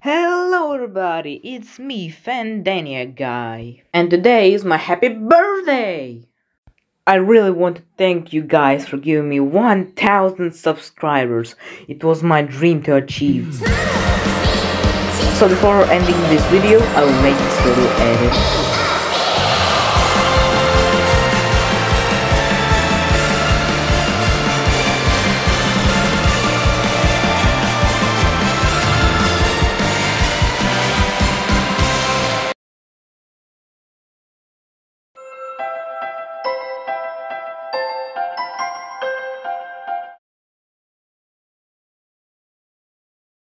Hello everybody, it's me, Fandanya guy. And today is my happy birthday! I really want to thank you guys for giving me 1000 subscribers. It was my dream to achieve. So before ending this video, I will make this little edit.